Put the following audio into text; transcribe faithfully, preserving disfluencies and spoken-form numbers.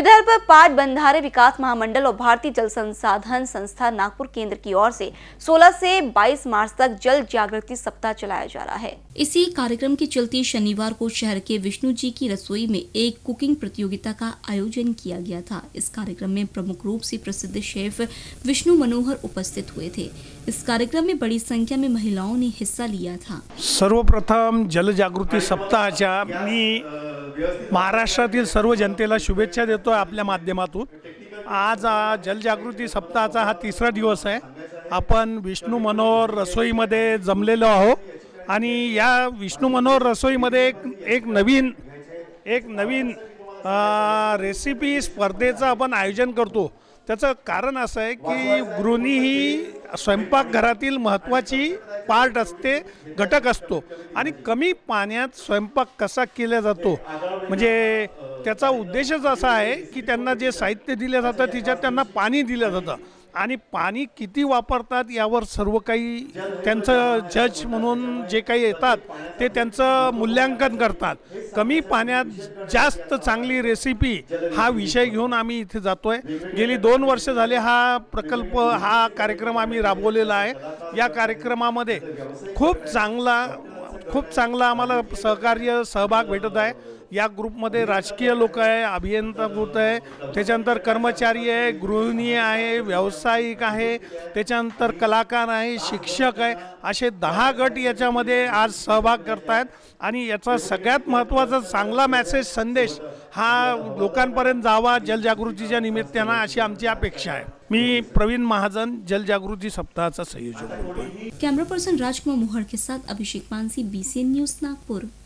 विदर्भ पाट बंधारे विकास महामंडल और भारतीय जल संसाधन संस्था नागपुर केंद्र की ओर से सोलह से बाईस मार्च तक जल जागृति सप्ताह चलाया जा रहा है। इसी कार्यक्रम के चलते शनिवार को शहर के विष्णु जी की रसोई में एक कुकिंग प्रतियोगिता का आयोजन किया गया था। इस कार्यक्रम में प्रमुख रूप से प्रसिद्ध शेफ विष्णु मनोहर उपस्थित हुए थे। इस कार्यक्रम में बड़ी संख्या में महिलाओं ने हिस्सा लिया था। सर्वप्रथम जल जागृती सप्ताहाच्या मी महाराष्ट्रातील सर्व जनतेला शुभेच्छा देतो आपल्या माध्यमातून। आज जलजागृती सप्ताहाचा हा तिसरा दिवस आहे। आपण विष्णु मनोहर रसोईमध्ये जमलेलो आहोत आणि या विष्णु मनोहर रसोईमध्ये एक एक नवीन एक नवीन रेसिपी स्पर्धेचं आपण आयोजन करतो। त्याचं कारण असं आहे की गृहिणी ही स्वयंपाकघरातील महत्त्वाची पार्ट असते, घटक असतो आणि कमी पाण्यात स्वयंपाक कसा केला जातो म्हणजे त्याचा उद्देशच असा आहे की त्यांना जे साहित्य दिले जातं त्याच्यात त्यांना पाणी दिलं जातं आणि पाणी किती वापरतात यावर सर्व काही त्यांचं जज म्हणून जे काही येतात ते त्यांचं मूल्यांकन करतात। कमी पाण्यात जास्त चांगली रेसिपी हा विषय घेऊन आम्ही इथे जातोय। गेली दोन वर्ष झाले हा प्रकल्प हा कार्यक्रम आम्ही राबवलेला आहे। या कार्यक्रमामध्ये खूप चांगला खूप चांगला आम्हाला सहकार्य सहभाग भेटत आहे। या ग्रुपमध्ये राजकीय लोक आहे, अभियंता गट आहे, त्याच्यानंतर कर्मचारी आहे, गृहिणी आहे, व्यावसायिक आहे, त्याच्यानंतर कलाकार आहे, शिक्षक आहे, असे दहा गट याच्यामध्ये आज सहभाग करतात आणि याचा सगळ्यात महत्त्वाचा चांगला मेसेज संदेश हा लोकांपर्यंत जावा जलजागृतीच्या निमित्ताने अशी आमची अपेक्षा आहे। मी प्रवीण महाजन जलजागृती सप्ताहाचा संयोजक हूँ। कैमरा पर्सन राजकुमार मोहर के साथ Abhishek Mansi, B C N news Nagpur.